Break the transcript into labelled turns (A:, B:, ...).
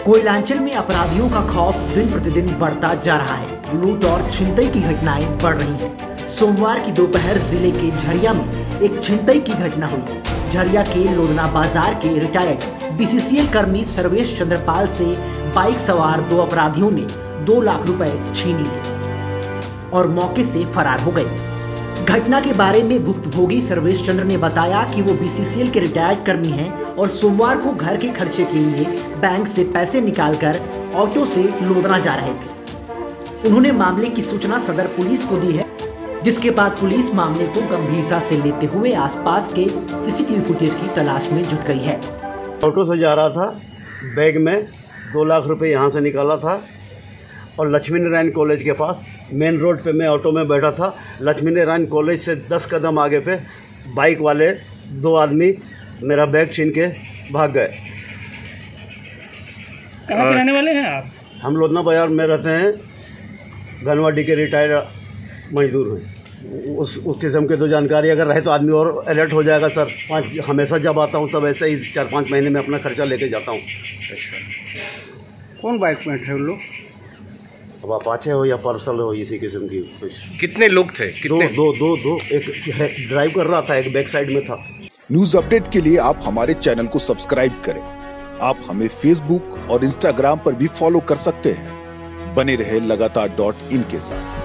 A: कोयलांचल में अपराधियों का खौफ दिन प्रतिदिन बढ़ता जा रहा है। लूट और छिनतई की घटनाएं बढ़ रही हैं। सोमवार की दोपहर जिले के झरिया में एक छिनतई की घटना हुई। झरिया के लोधना बाजार के रिटायर्ड बीसीसीएल कर्मी सर्वेश चंद्रपाल से बाइक सवार दो अपराधियों ने 2 लाख रुपए छीन लिए और मौके से फरार हो गए। घटना के बारे में भुक्तभोगी सर्वेश चंद्र ने बताया कि वो बीसीसीएल के रिटायर्ड कर्मी हैं और सोमवार को घर के खर्चे के लिए बैंक से पैसे निकालकर ऑटो से लोधना जा रहे थे। उन्होंने मामले की सूचना सदर पुलिस को दी है, जिसके बाद पुलिस मामले को गंभीरता से लेते हुए आसपास के सीसीटीवी फुटेज की तलाश में जुट गई है।
B: ऑटो से जा रहा था, बैग में 2 लाख रुपए यहाँ से निकाला था और लक्ष्मी नारायण कॉलेज के पास मेन रोड पे मैं ऑटो में बैठा था। लक्ष्मी नारायण कॉलेज से 10 कदम आगे पे बाइक वाले 2 आदमी मेरा बैग छीन के भाग गए।
C: कहाँ के रहने वाले हैं आप? हम
B: लोधना बाजार में रहते हैं, धनवाडी के रिटायर्ड मजदूर हैं। उस किस्म के तो जानकारी अगर रहे तो आदमी और अलर्ट हो जाएगा सर। हमेशा जब आता हूँ तब ऐसे ही 4-5 महीने में अपना खर्चा लेके जाता हूँ।
D: कौन बाइक में थे उन लोग?
B: अब अपाचे हो या पर्सल हो, इसी किस्म की कुछ।
E: कितने लोग थे? कितने?
B: दो। एक ड्राइव कर रहा था, एक बैक साइड में था।
F: न्यूज अपडेट के लिए आप हमारे चैनल को सब्सक्राइब करें। आप हमें फेसबुक और इंस्टाग्राम पर भी फॉलो कर सकते हैं। बने रहे लगातार .in के साथ।